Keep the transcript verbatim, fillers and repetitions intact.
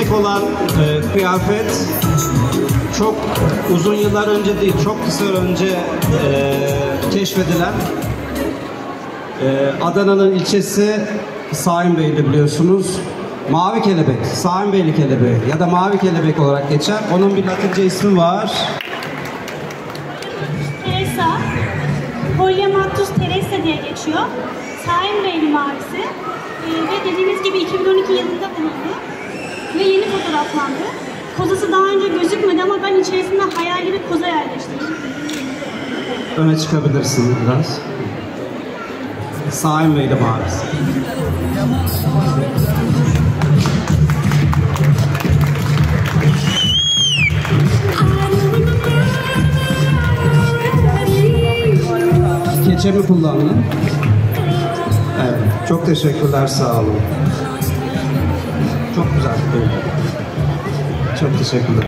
eksik olan e, kıyafet çok uzun yıllar önce değil, çok kısa önce e, keşfedilen e, Adana'nın ilçesi Sahinbeyli biliyorsunuz. Mavi kelebek, Sahinbeyli kelebeği ya da mavi kelebek olarak geçer. Onun bir Latince ismi var. Teresa, Polyamatus teresa diye geçiyor. Sahinbeyli mavisi. Ee, ve dediğiniz gibi iki bin on iki yılında bulundu. Ve yeni fotoğraflandı. Kozası daha önce gözükmedi ama ben içerisinde hayali bir koza yerleştirdim. Öne çıkabilirsin biraz. Sahinbeyli mavisi. Keçe mi kullandın? Evet. Çok teşekkürler, sağ olun. Çok güzel. Çok teşekkürler.